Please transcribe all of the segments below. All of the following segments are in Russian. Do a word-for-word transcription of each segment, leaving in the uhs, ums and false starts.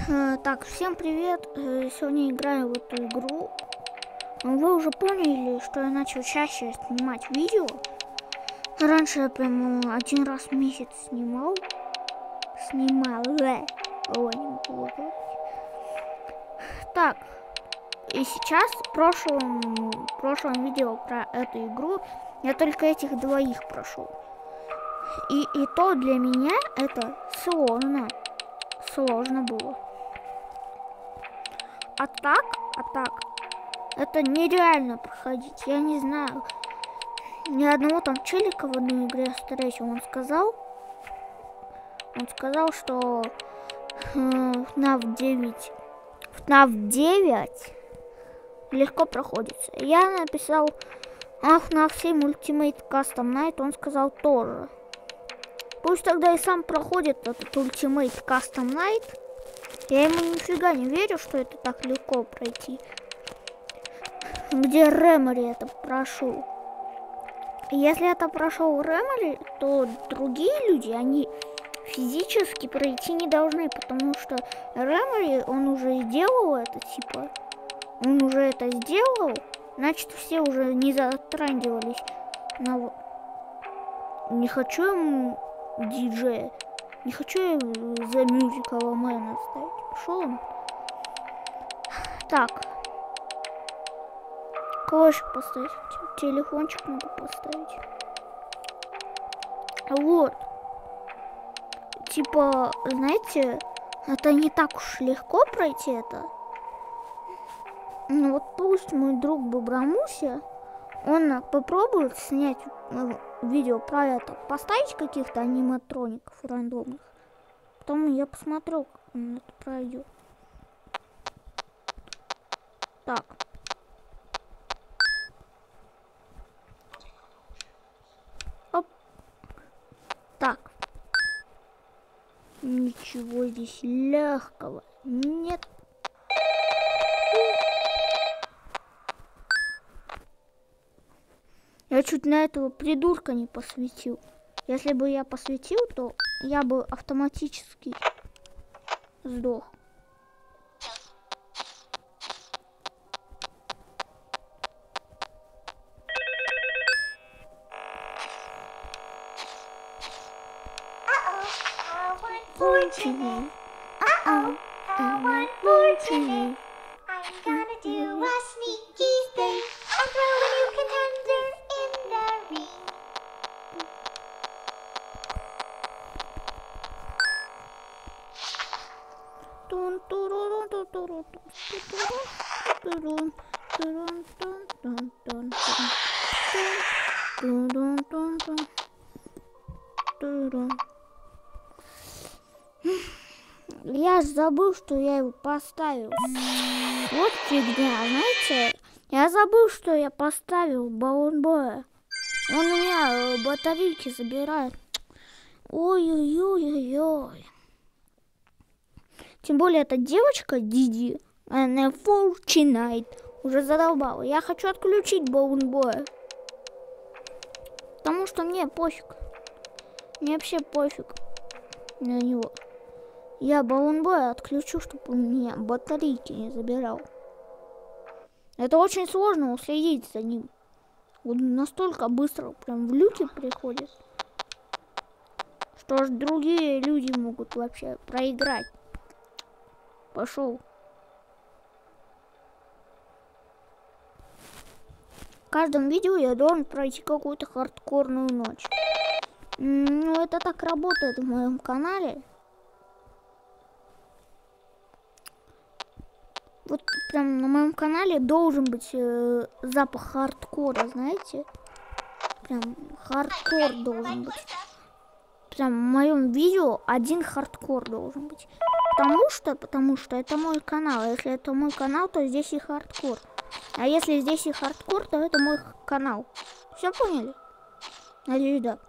Э, так, всем привет. Э, сегодня играю в эту игру. Вы уже поняли, что я начал чаще снимать видео. Раньше я прям один раз в месяц снимал. Снимал. Э. Ой, не могу говорить. Так, и сейчас в прошлом, в прошлом видео про эту игру я только этих двоих прошел. И, и то для меня это сложно. Сложно было. А так, а так, это нереально проходить. Я не знаю. Ни одного там челика в одной игре встречи. Он сказал, он сказал, что э, эф наф девять, эф наф девять легко проходится. Я написал эф наф семь Ultimate Custom Night, он сказал тоже. Пусть тогда и сам проходит этот Ultimate Custom Night. Я ему нифига не верю, что это так легко пройти. Где Ремори это прошел. Если это прошел Ремори, то другие люди, они физически пройти не должны, потому что Ремори, он уже сделал это, типа, он уже это сделал, значит все уже не затрагивались. Но не хочу ему диджея, не хочу я за Musical Man ставить. Пошел он. Так. Кого еще поставить? Телефончик могу поставить. Вот. Типа, знаете, это не так уж легко пройти это. Ну вот пусть мой друг Бобрамуся, он попробует снять видео про это, поставить каких-то аниматроников рандомных. Потом я посмотрю, как он это пройдет. Так. Оп. Так. Ничего здесь легкого нет. Я чуть на этого придурка не посветил. Если бы я посветил, то я бы автоматически сдох. Fortunate. Uh-oh, I want fortunate. I'm gonna do a sneaky thing. I'm throwing you contender in the ring. Dun turun turun turun turun turun turun turun turun turun турун. Я забыл, что я его поставил. Вот фигня, знаете? Я забыл, что я поставил Баллонбоя. Он у меня батарейки забирает. Ой-ой-ой-ой-ой. Тем более эта девочка Диди, она Fortnite уже задолбала. Я хочу отключить Баллонбоя. Потому что мне пофиг. Мне вообще пофиг на него. Я Баллонбоя отключу, чтобы у меня батарейки не забирал. Это очень сложно уследить за ним. Он настолько быстро прям в люки приходит, что аж другие люди могут вообще проиграть. Пошел. В каждом видео я должен пройти какую-то хардкорную ночь. Ну, это так работает в моем канале. Вот прям на моем канале должен быть э, запах хардкора, знаете? Прям хардкор должен быть. Прям в моем видео один хардкор должен быть. Потому что, потому что это мой канал. Если это мой канал, то здесь и хардкор. А если здесь и хардкор, то это мой канал. Все поняли? Надеюсь, да.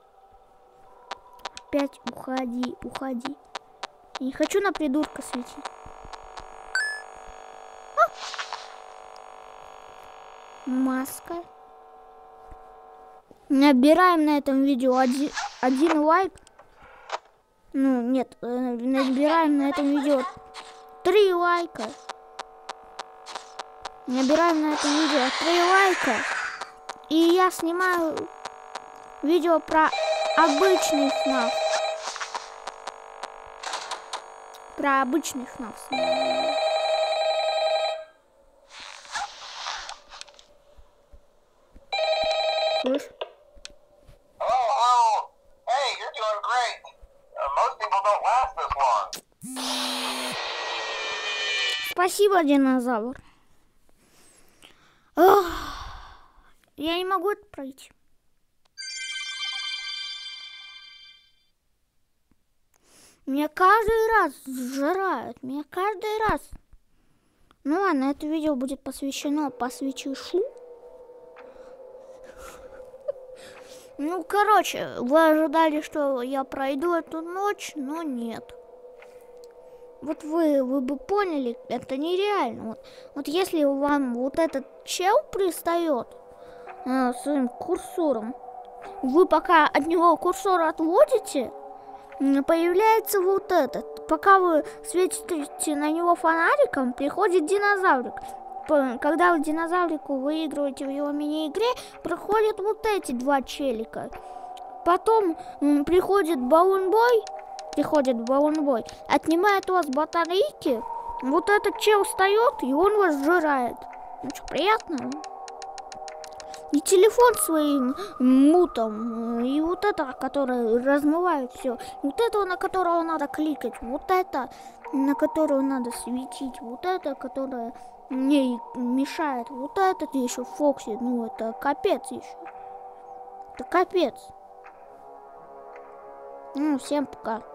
Опять уходи, уходи. Я не хочу на придурка светить. Маска. Набираем на этом видео один, один лайк. Ну, нет, э, набираем на этом видео три лайка. Набираем на этом видео три лайка. И я снимаю видео про обычный эф наф. Про обычный эф наф снимаю. Слышь? Спасибо, динозавр. Ох, я не могу это пройти. Меня каждый раз сжирают. Меня каждый раз. Ну ладно, это видео будет посвящено посвящишу. Ну, короче, вы ожидали, что я пройду эту ночь, но нет. Вот вы, вы бы поняли, это нереально. Вот, вот если вам вот этот чел пристает э, своим курсором, вы пока от него курсор отводите, появляется вот этот. Пока вы светите на него фонариком, приходит динозаврик. Когда вы динозаврику выигрываете в его мини-игре, проходят вот эти два челика. Потом м, приходит баллонбой, приходит баллонбой, отнимает у вас батарейки, вот этот чел встает, и он вас сжирает. Ну что, приятно? И телефон своим мутом, и вот это, которое размывает все, вот это, на которого надо кликать, вот это, на которого надо светить, вот это, которое мне мешает, вот этот еще Фокси, ну это капец еще, это капец. Ну, всем пока.